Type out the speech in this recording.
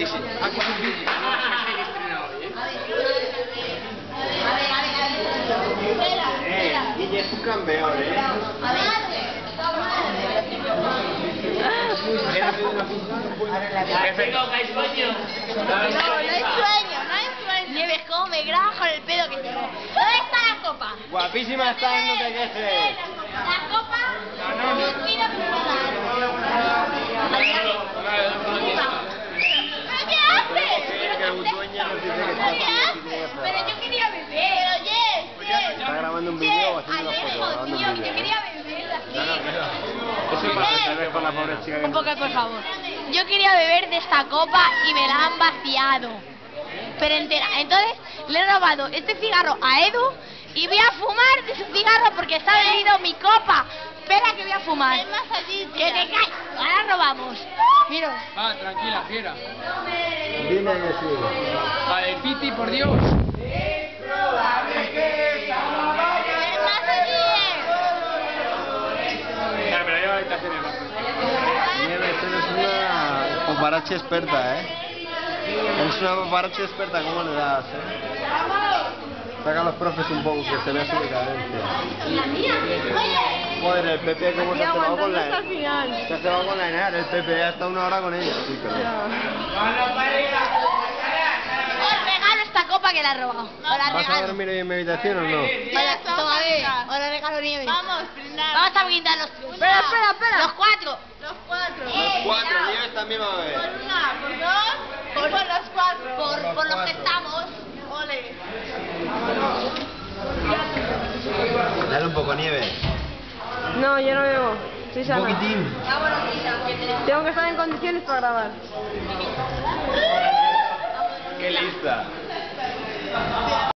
Sí, sí. Aquí es un vídeo. Guille es un campeón, No hay sueño. Nieves, cómo me graba con el pedo que tengo. ¿Dónde está la copa? Guapísima está, no te quejes. La copa. Yo quiero probar. ¿Pero qué haces? Pero yo quería beber, oye. Está grabando un vídeo o haciendo una foto. Grabando un Yo vídeo. quería beber así. Eso pasa, tal vez con la pobre chica que... Un poco, por favor. Yo quería beber de esta copa y me la han vaciado. Pero entera. Entonces le he robado este cigarro a Edu y voy a fumar de su cigarro porque está bebido mi copa. Espera que voy a fumar. Que te caes. Ahora robamos. Mira. Va, tranquila, fiera. Dime que sí. Vale, Piti, por Dios. Ya, me la llevo a la habitación. Nieve, tú eres una paparazzi experta, Eres una paparazzi experta, ¿cómo le das, Saca a los profes un poco, que se vea su decadencia. Joder, el Pepe, ¿cómo se ha cebado con la ENAR? Se ha cebado con la ENAR, el Pepe ya está una hora con ella. Sí, pero... Os regalo esta copa que la he robado. Os la ¿Vas a regalo. dormir hoy en mi habitación o no? Hola, toma, ve. Os la regalo, Nieves. Vamos, brindar. Vamos a brindar los tres. Espera. Los cuatro. Los cuatro. Cuatro, Nieves también va a beber. Por una, por dos, por los cuatro. Por los que estamos. Ole. Dale un poco, Nieves. No, yo no bebo. Soy Un sana. poquitín. Tengo que estar en condiciones para grabar. Qué lista.